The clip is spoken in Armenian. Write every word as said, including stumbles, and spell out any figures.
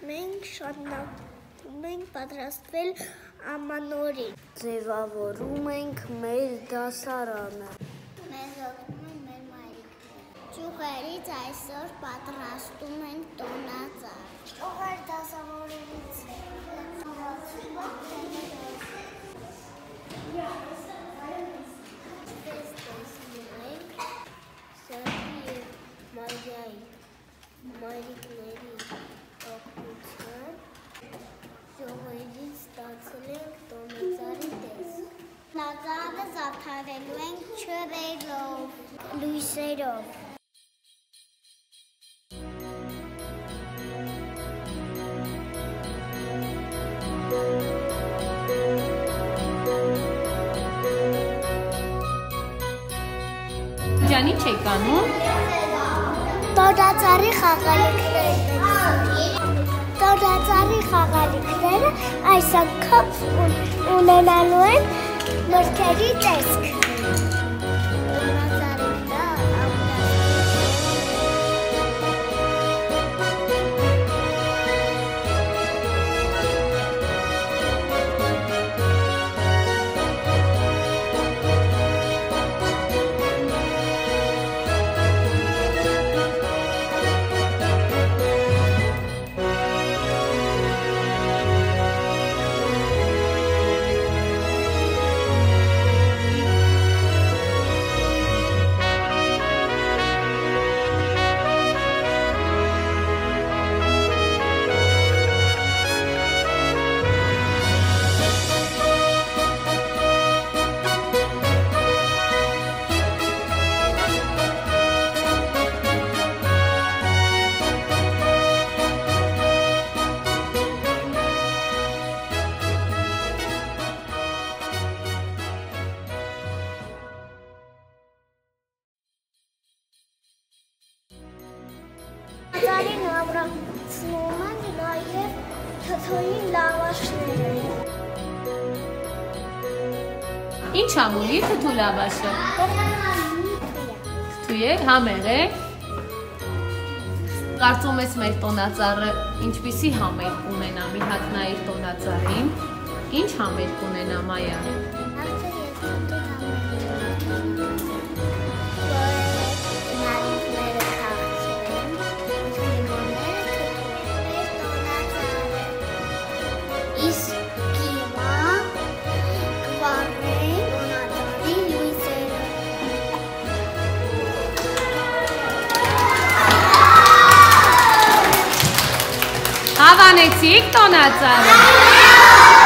Մենք շարունակում ենք պատրաստվել ամանորին։ Ձևավորում ենք մեր դասարանը։ Մեզ օգնում են մեր մայրիկները։ Ճյուղերից այսօր պատրաստում ենք տոնածառ։ Ճյուղեր դասավորելուց մայրիկների օգնությամբ ճյուղերից ստացել ենք տոնածառի տեսք։ Տոնածառը զարդարելու ենք ջրերով, լույսերով։ Ջան, ինչ եք անում? Տոնածառի խաղալիքներն Տոնածառի խաղալիքները այս անգամ ունենալու են մրգերի տեսք։ Տոնածառին ամրացնում են նաև թթուի լավաշները։ Ինչ ամունի թթու լավաշը։ Թթու է, համեղ է։ Կարծում ես մեր տոնածառը ինչպիսի համերգ ունենա, մի հատ նայիր տոնածառին։ Ինչ համերգ ունենա, Մայա։ Հավանեցիք տոնածառը։